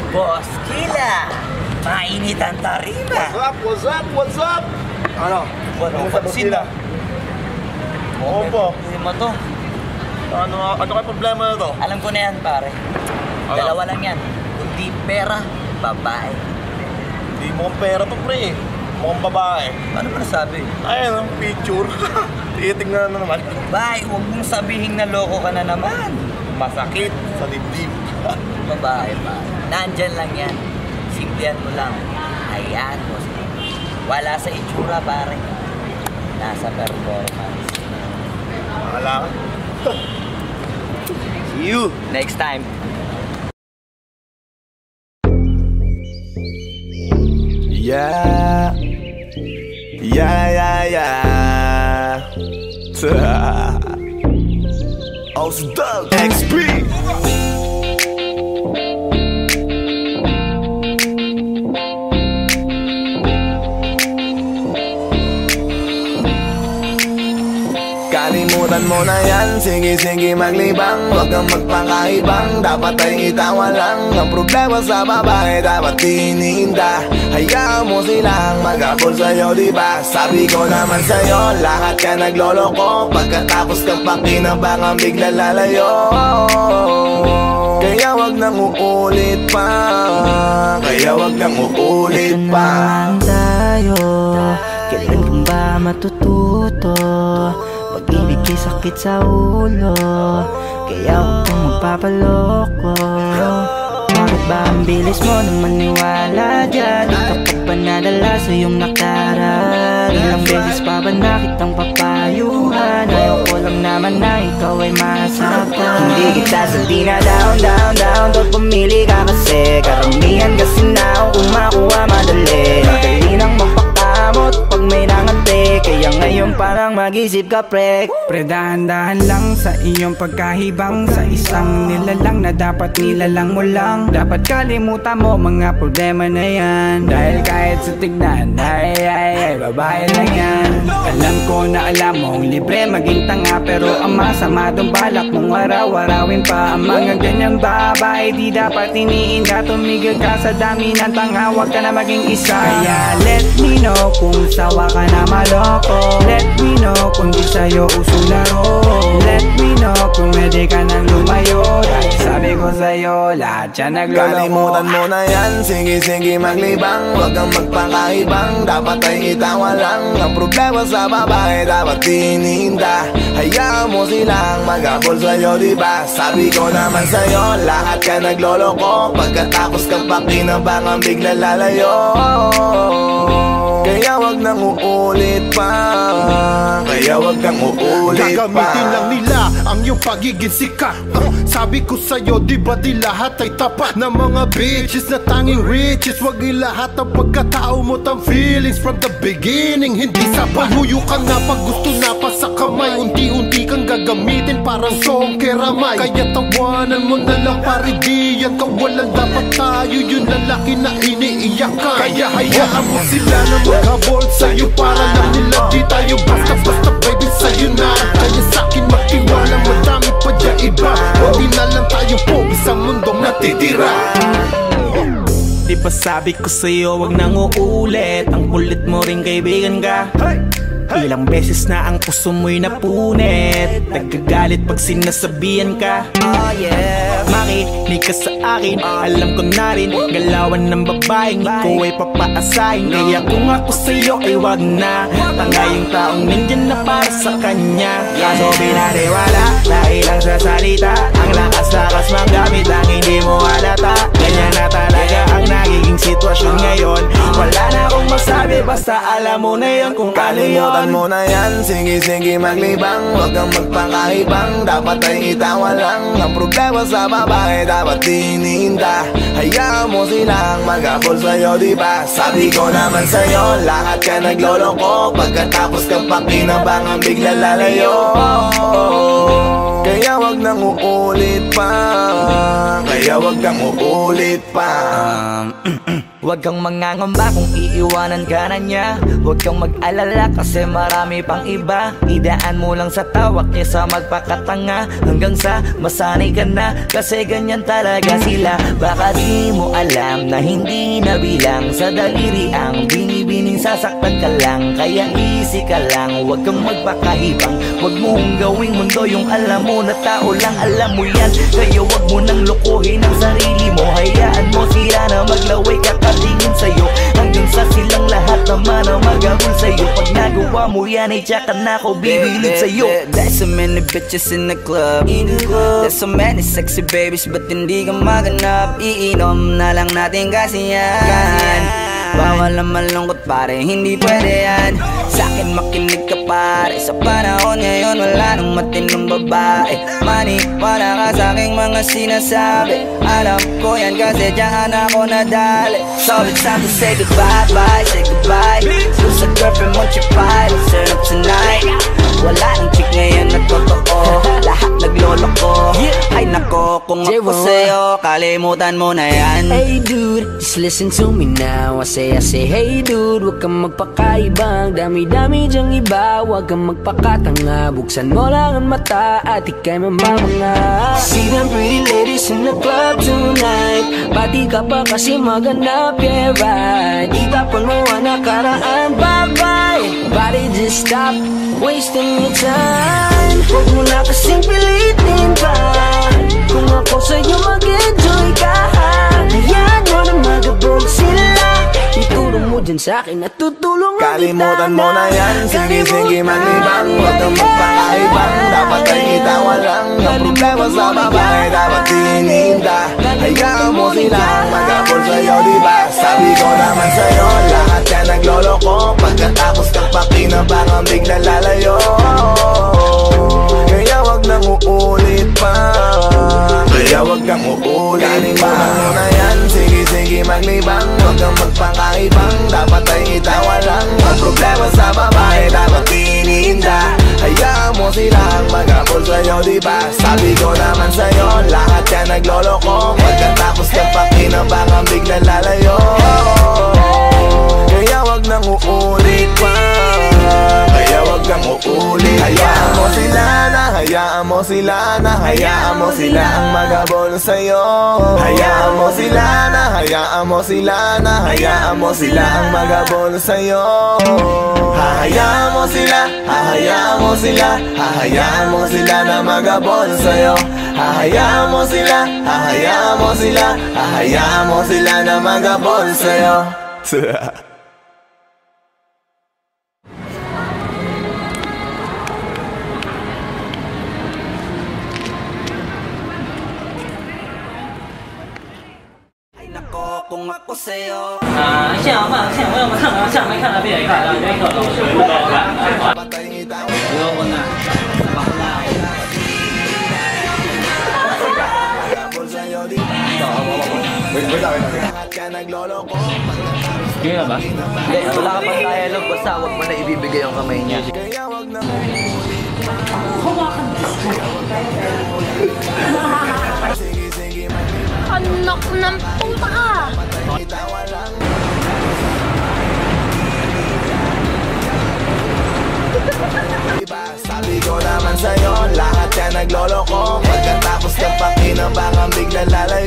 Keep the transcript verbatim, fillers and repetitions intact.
Boss Sila, mainit ang tarima. What's up? What's up? What's up? Ano? Ano sa Sila? Oo po. Hindi mo to. Ano, ano kayo problema na to? Alam ko na yan, pare. Ano? Dalawa lang yan. Kundi pera, babae. Hindi mo kong pera to, pre. Mukhang babae. Ano ba nasabi? Ayun, ang picture. Titingnan na naman. Babae, huwag mong sabihin na loko ka na naman. Masakit sa dibdib. Babae pa. Nandyan lang yan. Simplihan mo lang. Hayaan mo. Wala sa itsura, pare. Nasa performance. Wala ka? See you next time. Yeah. Yeah, yeah, yeah. AugustFX. Kalimutan mo na yan, sige sige maglibang. Huwag kang magpakaibang, dapat ay itawa lang. Ang problema sa babae, dapat tininda. Hayaan mo silang mag-abol sa'yo, diba? Sabi ko naman sa'yo, lahat ka nagloloko. Pagkatapos kang pakinabangang bigla lalayo. Kaya wag nang uulit pa, kaya wag nang uulit pa. Ito naman tayo, kailan kang ba matututo? Pag-ibig ay sakit sa ulo, kaya huwag kang magpapaloko. Bakit ba ang bilis mo na maniwala dyan? Di ka pa ba nadala sa iyong nakaraan? Ilang beses pa ba nakitang papayuhan? Ayaw ko lang naman na ikaw ay masaktan. Hindi kita sabi na down, down, down. Doon pumili ka kasi karamihan kasi na kung makuha madali. Madali nang mapakamot pag may nangante. Kaya ngayon parang mag-isip ka, pre. Pre, dahan-dahan lang sa iyong pagkahibang. Sa isang nilalang na dapat nilalang mo lang. Dapat kalimutan mo mga problema na yan. Dahil kahit sa tignan, ay ay ay, babae lang yan. Alam ko na alam mong libre maging tanga, pero ang masama dong balak mong araw-arawin pa. Ang mga ganyang babae di dapat iniinda. Tumigil ka sa dami ng tanga, huwag ka na maging isa. Kaya let me know kung sawa ka na maloko. Let me know kung di sa'yo uso laro. Let me know kung pwede ka nang lumayo. Dahil sabi ko sa'yo, lahat yan nagloloko. Kalimutan mo na yan, sige sige maglibang. Huwag kang magpakaibang, dapat ay itawa lang. Ang problema sa babae, dapat tininda. Hayaan mo silang mag-abol sa'yo, diba? Sabi ko naman sa'yo, lahat ka nagloloko. Pagkatapos kang pakinabangang bigla lalayo. Kaya wag nang uulit pa, kaya wag kang uulit pa. Gagamitin lang nila ang iyong pagiging sikat. uh, Sabi ko sa'yo, di ba di lahat ay tapat na mga bitches na tanging riches. Wag ilahat ang pagkatao mo tang feelings from the beginning. Hindi sapat, huyo ka na pag gusto na pa sa kamay. Unti-unti kang gagamitin parang song keramay. Kaya tawanan mo na lang pare, di yan kawalan. Dapat tayo yung lalaki na iniiyakan. Kaya hayaan mo sila na maghabol sa'yo para lang nila di tayo basta-basta baby sa'yo na. Kaya sa'kin magtiwala, madami pa dyan iba. Hindi na lang tayo po isang mundong natitira. Di ba sabi ko sa'yo, wag nang uulit. Ang kulit mo rin kaibigan ka. Ilang beses na ang puso mo'y napunit. Nagkagalit pag sinasabihan ka. Oh yeah. Makinig ka sa akin, alam ko na rin galawan ng babaeng ikaw ay papaasahin. Kaya kung ako sa'yo ay wag na. Tanga yung taong nandyan na para sa kanya. Kaso binariwala dahil lang sa salita. Ang lakas-lakas manggamit ang hindi mo halata. Ganyan na talaga ang nagiging sitwasyon ngayon. Wala na akong masabi, basta alam mo na yun kung ano yun. Kalimutan mo na yan, sige sige maglibang. Huwag kang magpakaibang, dapat ay itawa lang. Ang problema sa babae, dapat tininda. Hayaan mo silang mag-abol sa'yo, diba? Sabi ko naman sa'yo, lahat ka nagloloko. Pagkatapos kang pakinabangang bigla lalayo. Kaya wag nang uulit pa, Kaya wag kang uulit pa. um, Huwag kang mangangamba kung iiwanan ka na niya. Huwag kang mag-alala kasi marami pang iba. Idaan mo lang sa tawak kesa magpakatanga, hanggang sa masanay ka na, kasi ganyan talaga sila. Baka di mo alam na hindi nabilang sa daliri ang binibining sasaktan ka lang. Kaya easy ka lang, huwag kang magpakahibang. Huwag mong gawing mundo yung alam mo na tao lang alam mo yan. Kaya huwag mo nang lukuhin ang sarili mo. Hayaan mo sila na maglaway kakatingin sa'yo, hanggang sa silang lahat naman ang magagul sa'yo. Pag nagawa mo yan ay tsaka na ako bibilid sa'yo. There's so many bitches in the club, there's so many sexy babies, ba't hindi ka maganap? Iinom na lang natin kasi yan. Bawal na malungkot pare, hindi pwede yan. Sa'kin makinig ka pare, sa panahon ngayon wala nang matinong babae. Maniwala ka sa'king mga sinasabi, alam ko yan kasi diyan ako nadali. So it's time to say goodbye, bye, say goodbye. Dun sa girlfriend mo chipay, let's turn up tonight. Wala nang chick ngayon na totoo, lahat nagloloko. Ay nako, kung ako sa'yo, kalimutan mo na yan. Hey dude, just listen to me now. I say, I say, hey dude, huwag kang magpakaibang. Dami-dami dyang iba, huwag kang magpakatanga. Buksan mo lang ang mata at ikay mamamanga. See them pretty ladies in the club tonight. Pati ka pa kasi maganda, yeah right. Itapon mo ang nakaraan, bye-bye. Body just stop wasting your time. Huwag mo na kasing pilitin pa. Kung ako sa'yo mag-enjoy ka, hayaan mo na magabog sila. Ituro mo dyan sa'kin at tutulungan kita na. Kalimutan mo na yan, sige-sige maglibang. Huwag kang magpakaibang, dapat ay itawa lang. Ang problema sa babae, dapat tininda. Hayaan mo silang magabol sa'yo, diba? Sabi ko naman sa'yo, lahat yan nagloloko. Pagkatapos kang pakinabang, bigla lalayo. Kaya wag nang uulit pa. Kaya wag kang uulit. Kalimutan mo na yan, sige-sige maglibang. Huwag kang magpakaibang, dapat ay itawa lang. Ang problema sa babae, dapat tininda. Hayaan mo silang magabol sa'yo, diba? Sabi ko naman sa'yo, lahat yan nagloloko. Pagkatapos kang pakinabang, bigla lalayo. Kaya wag nang uulit pa. Kaya wag kang uulit. Hayaan mo sila na, hayaan mo sila na, hayaan mo sila ang magabol sa'yo. Hayaan mo sila na, hayaan mo sila na, hayaan mo sila ang magabol sa'yo. Hahayaan mo sila, hahayaan mo sila, hahayaan mo sila na magabol sa'yo. Hahayaan mo sila, hahayaan mo sila, hahayaan mo sila na magabol sa'yo. Kung ako sa'yo. 啊，现场放，现场我们看了，现场没看到，别人看到，别人看到，不高看。我我呢？Sige na ba? Hindi, wala ka pang dialogue, basta huwag mo na ibibigay yung kamay niya. Anak ng puta! Sabi ko naman sa'yo, lahat yan nagloloko. Pagkatapos kang pakinabang, bigla lalayo.